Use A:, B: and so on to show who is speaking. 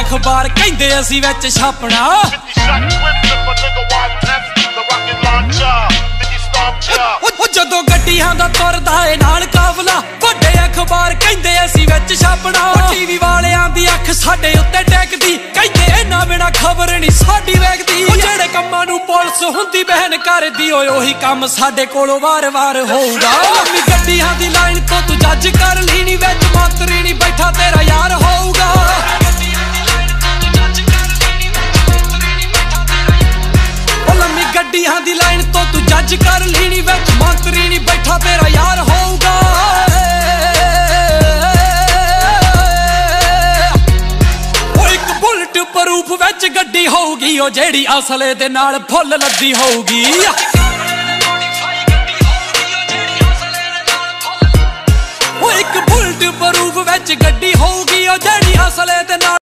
A: अखबार कहंदे असीं विच छापना। जदों गड्डियां दा तुरदा ए नाल काफला वड्डे अखबार कहंदे असीं विच छापना। टीवी वालियां दी अख साडे उत्ते टेकदी कहंदे इन्हां बिना खबर नहीं साडी वेखदी। जेड़े कम्मां नूं पुलिस हुंदी बहन करदी ओए ओही काम साडे कोलों वार-वार होऊगा। लम्मी गड्डियां दी लाइन तो तू जज कर लीनी विच मंत्री नहीं बैठा तेरा यार होऊगा। गड्डियां दी लाइन तो तू जज कर लीनी विच मंत्री नहीं बैठा तेरा यार होऊगा। ओ एक बुलेट प्रूफ विच गड्डी होऊगी ओ जेड़ी असले दे नाल फुल लद्दी होऊगी। ओ एक बुलेट प्रूफ विच गड्डी होऊगी ओ जेड़ी असले दे नाल